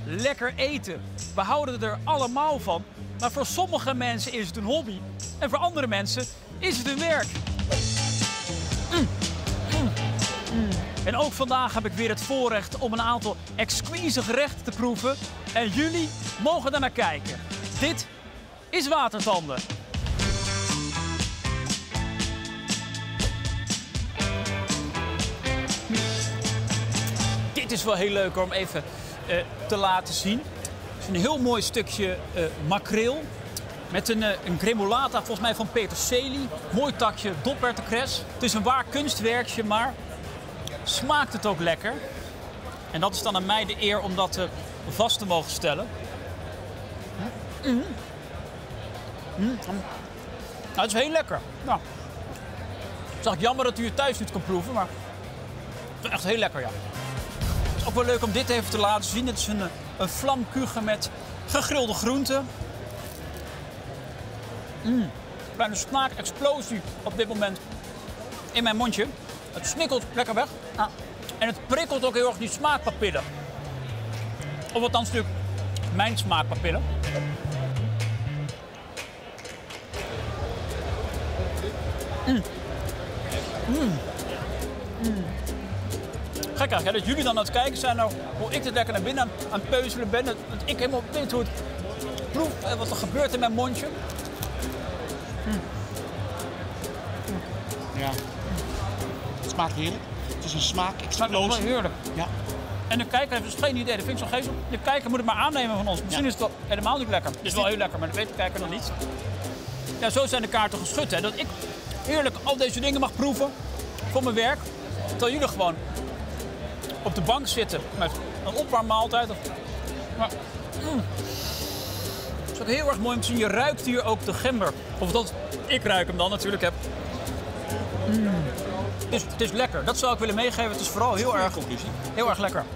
lekker eten. We houden er allemaal van. Maar voor sommige mensen is het een hobby. En voor andere mensen is het een werk. En ook vandaag heb ik weer het voorrecht om een aantal exquise gerechten te proeven. En jullie mogen daar naar kijken. Dit is Watertanden. Dit is wel heel leuk om even te laten zien. Het is een heel mooi stukje makreel. Met een gremolata, volgens mij van peterselie. Mooi takje doperwtenkres. Het is een waar kunstwerkje, maar smaakt het ook lekker. En dat is dan aan mij de eer om dat vast te mogen stellen. Nou, het is heel lekker. Nou, het is eigenlijk jammer dat u het thuis niet kan proeven, maar het is echt heel lekker, ja. Het is ook wel leuk om dit even te laten zien. Het is een vlamkuchen met gegrilde groenten. Bijna een smaakexplosie op dit moment in mijn mondje. Het snikkelt lekker weg. Ah. En het prikkelt ook heel erg die smaakpapillen. Of althans natuurlijk mijn smaakpapillen. Gek eigenlijk, hè, dat jullie dan aan het kijken zijn nou, hoe ik dit lekker naar binnen aan het peuzelen ben. Dat ik helemaal weet hoe het proeft en wat er gebeurt in mijn mondje. Ja. Het smaakt heerlijk. Het is een smaak-explosie. Het is wel heerlijk. Ja. En de kijker heeft dus geen idee, dat vind ik zo geestig. De kijker moet het maar aannemen van ons. Misschien is het wel helemaal niet lekker. Het is wel heel lekker, maar dat weet de kijker nog niet. Ja, zo zijn de kaarten geschud, hè. Dat ik heerlijk al deze dingen mag proeven voor mijn werk. Terwijl jullie gewoon op de bank zitten met een opwarmmaaltijd. Maar, het is ook heel erg mooi om te zien. Je ruikt hier ook de gember. Of dat, ik ruik hem dan natuurlijk. Het is lekker. Dat zou ik willen meegeven. Het is vooral heel erg lekker.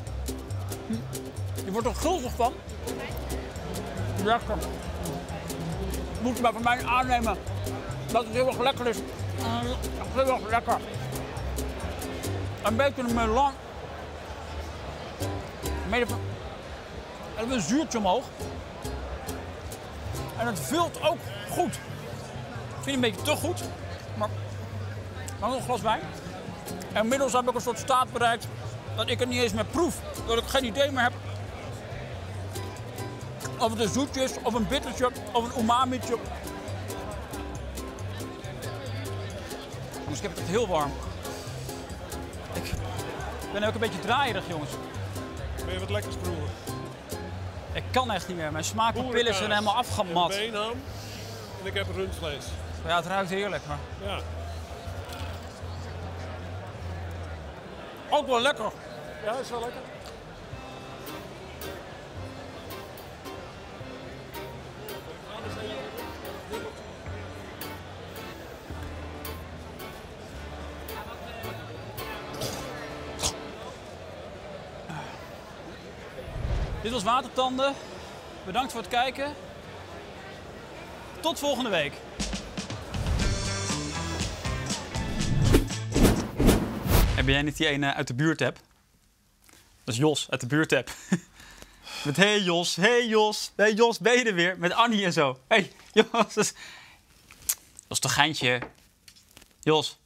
Je wordt er gulzig van. Lekker. Moet je maar van mij aannemen dat het heel erg lekker is. Heel erg lekker. Een beetje een melange. En een zuurtje omhoog. En het vult ook goed. Ik vind het een beetje te goed. Maar nog een glas wijn. En inmiddels heb ik een soort staat bereikt dat ik het niet eens meer proef. Dat ik geen idee meer heb of het een zoetje is, of een bittertje, of een umami'tje. Dus ik heb het heel warm. Ik ben ook een beetje draaierig, jongens. Wil je wat lekkers proeven? Ik kan echt niet meer. Mijn smaakpapillen zijn helemaal afgemat. Ik heb beenham en ik heb rundvlees. Ja, het ruikt heerlijk, maar Ja. ook wel lekker. Ja, is wel lekker. Dit was Watertanden. Bedankt voor het kijken. Tot volgende week. Ben jij niet die ene uit de buurtapp? Dat is Jos uit de buurtapp. Met hey Jos, hey Jos, hey Jos, ben je er weer? Met Annie en zo. Hey Jos, dat is toch een geintje? Jos.